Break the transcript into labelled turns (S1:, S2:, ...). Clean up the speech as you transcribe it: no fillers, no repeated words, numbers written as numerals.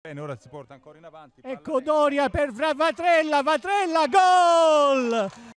S1: Bene, ora si porta ancora in avanti.
S2: Ecco Doria per Vatrella, Vatrella, gol!